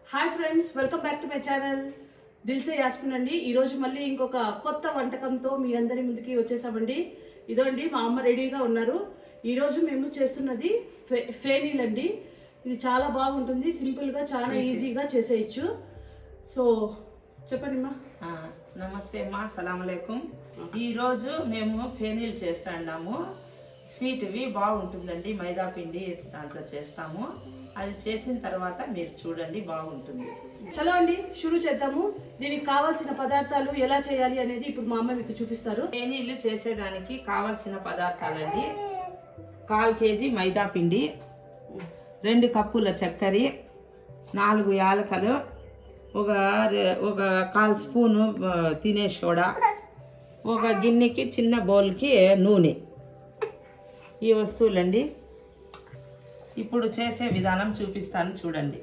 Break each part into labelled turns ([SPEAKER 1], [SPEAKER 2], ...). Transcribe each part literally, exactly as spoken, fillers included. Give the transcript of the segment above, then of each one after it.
[SPEAKER 1] Hi friends welcome back to my channel Dilse Yasmin అండి। ఈ రోజు మళ్ళీ ఇంకొక కొత్త వంటకంతో మీ అందరి ముందుకి వచ్చేసామండి। ఇదండి మా అమ్మ రెడీగా ఉన్నారు। ఈ రోజు మేము చేస్తున్నది ఫేనీలు అండి। ఇది చాలా బాగుంటుంది, సింపుల్ గా చాలా ఈజీగా చేసేయచ్చు। సో చెప్పండి అమ్మా।
[SPEAKER 2] నమస్తే అమ్మా, సలాం అలైకుం। ఈ రోజు మేము ఫేనీలు చేస్తాము। స్వీట్ వి బాగుంటుందండి, మైదా పిండి దాంతో చేస్తాము। అది చేసిన తర్వాత మీరు చూడండి, బాగుంటుంది।
[SPEAKER 1] చలో అండి షురూ చేద్దాము। దీనికి కావాల్సిన పదార్థాలు ఎలా చేయాలి అనేది ఇప్పుడు మా అమ్మ మీకు చూపిస్తారు।
[SPEAKER 2] ఫేనీలు చేసేదానికి కావాల్సిన పదార్థాలండి, కాల్ కేజీ మైదా పిండి, రెండు కప్పుల చక్కెర, నాలుగు యాలకలు, ఒక ఒక కాల్ స్పూను తినే సోడా, ఒక గిన్నెకి చిన్న బౌల్కి నూనె, ఈ వస్తువులండి। ఇప్పుడు చేసే విధానం చూపిస్తాను చూడండి।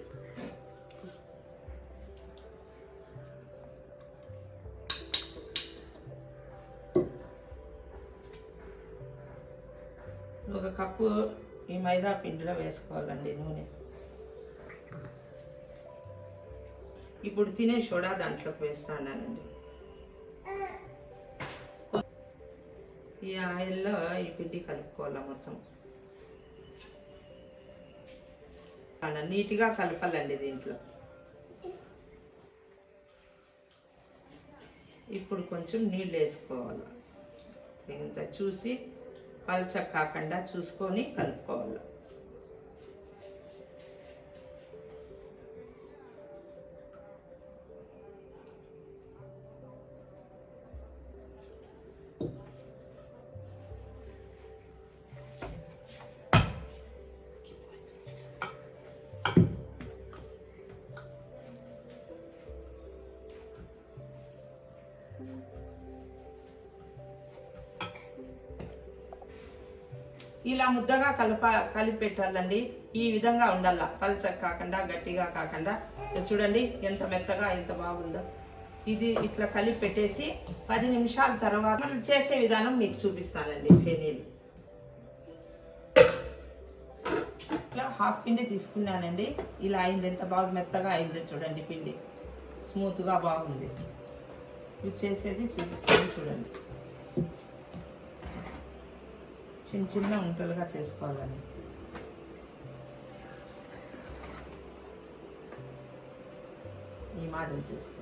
[SPEAKER 2] ఒక కప్పు ఈ మైదా పిండిలో వేసుకోవాలండి నూనె। ఇప్పుడు తినే సోడా దాంట్లోకి వేస్తానండి। ఈ ఆయిల్లో ఈ పిండి కలుపుకోవాలి మొత్తం, నీట్గా కలపాలండి దీంట్లో। ఇప్పుడు కొంచెం నీళ్ళు వేసుకోవాలి, ఇంత చూసి పల్చగా కాకుండా చూసుకొని కలుపుకోవాలి। ఇలా ముద్దగా కలప కలిపి పెట్టాలండి। ఈ విధంగా ఉండాల, పల్చగా కాకుండా గట్టిగా కాకుండా। చూడండి ఎంత మెత్తగా ఎంత బాగుందో। ఇది ఇట్లా కలిపి పెట్టేసి పది నిమిషాల తర్వాత చేసే విధానం మీకు చూపిస్తానండి। ఫేనీలు ఇట్లా హాఫ్ పిండి తీసుకున్నానండి, ఇలా అయింది, ఎంత బాగా మెత్తగా అయిందో చూడండి, పిండి స్మూత్గా బాగుంది। ఇది చేసేది చూపిస్తాను చూడండి। చిన్న చిన్న ఉంటలుగా చేసుకోవాలని, ఈ మాదిరి చేసుకోవాలి।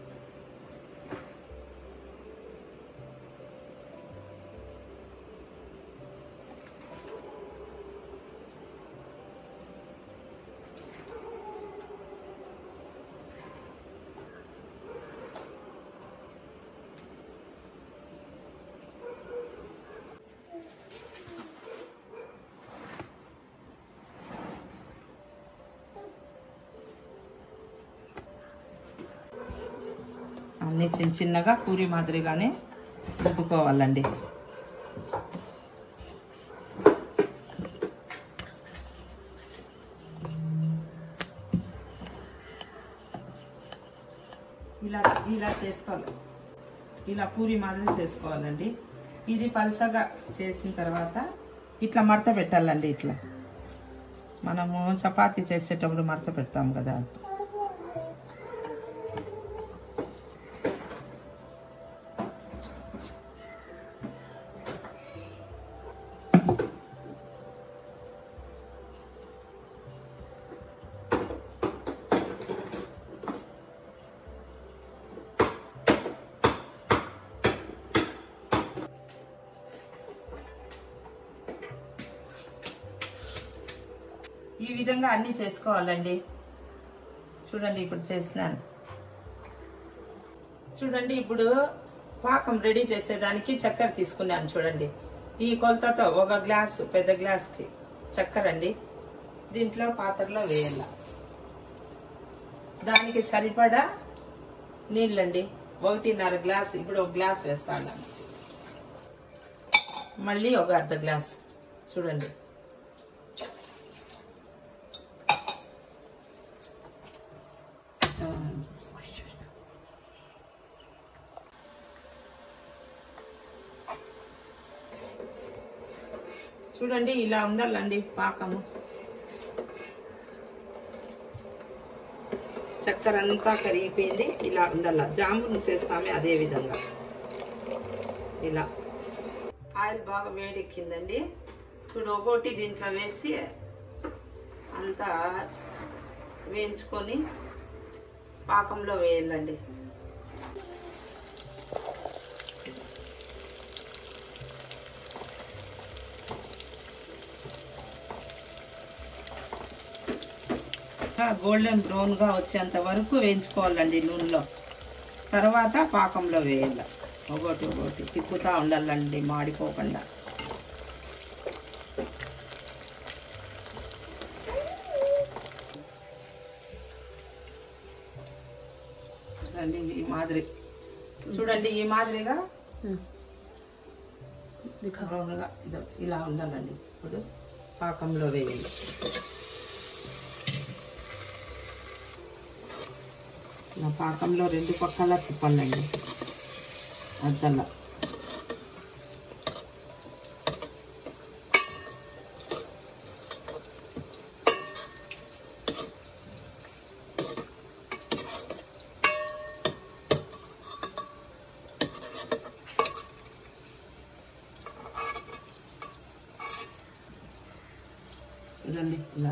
[SPEAKER 2] అన్నీ చిన్న చిన్నగా పూరి మాదిరిగానే రుబ్బుకోవాలండి। ఇలా ఇలా చేసుకోవాలి, ఇలా పూరి మాదిరి చేసుకోవాలండి। ఇది పల్చగా చేసిన తర్వాత ఇట్లా మడత పెట్టాలండి। ఇట్లా మనము చపాతీ చేసేటప్పుడు మడత పెడతాం కదా, ఈ విధంగా అన్నీ చేసుకోవాలండి। చూడండి ఇప్పుడు చేస్తున్నాను చూడండి। ఇప్పుడు పాకం రెడీ చేసేదానికి చక్కెర తీసుకున్నాను చూడండి। ఈ కొలతతో ఒక గ్లాసు, పెద్ద గ్లాస్కి చక్కెర అండి దీంట్లో పాత్రలో వేయాల। దానికి సరిపడా నీళ్ళండి, ఒకటిన్నర గ్లాస్, ఇప్పుడు ఒక గ్లాస్ వేస్తాను, మళ్ళీ ఒక అర్ధ గ్లాస్ చూడండి। చూడండి ఇలా ఉండాలండి పాకము। చక్కెర అంతా కరిగిపోయింది. ఇలా ఉండాల. జామున్ చేస్తామే అదే విధంగా ఇలా. ఆయిల్ బాగా వేడెక్కిందండి. ఇప్పుడు ఒకటి దీంట్లో వేసి అంతా వేయించుకొని పాకంలో వేయాలండి. గోల్డెన్ బ్రౌన్గా వచ్చేంత వరకు వేయించుకోవాలండి నూనెలో. తర్వాత పాకంలో వేయాలి. ఒకటి ఒకటి తిప్పుతూ ఉండాలండి మాడిపోకుండా. చూడండి ఈ మాదిరి, చూడండి ఈ మాదిరిగా బ్రౌన్గా ఇలా ఉండాలండి. ఇప్పుడు పాకంలో వేయాలి. నా పాకంలో రెండు పక్కల తిప్పాలండి అద్దలా. చూడండి ఇలా.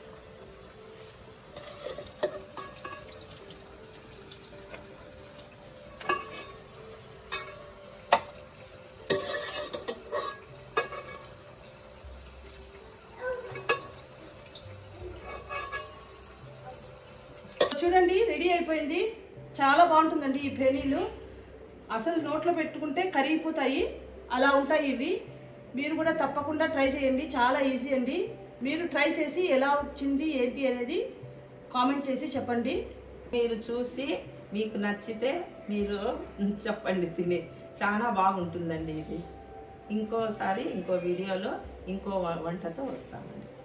[SPEAKER 1] చూడండి రెడీ అయిపోయింది. చాలా బాగుంటుందండి ఈ ఫెనీలు. అసలు నోట్లో పెట్టుకుంటే కరిగిపోతాయి, అలా ఉంటాయి ఇవి. మీరు కూడా తప్పకుండా ట్రై చేయండి. చాలా ఈజీ అండి. మీరు ట్రై చేసి ఎలా వచ్చింది ఏంటి అనేది కామెంట్ చేసి చెప్పండి.
[SPEAKER 2] మీరు చూసి మీకు నచ్చితే మీరు చెప్పండి తిని. చాలా బాగుంటుందండి ఇది. ఇంకోసారి ఇంకో వీడియోలో ఇంకో వంటతో వస్తామండి.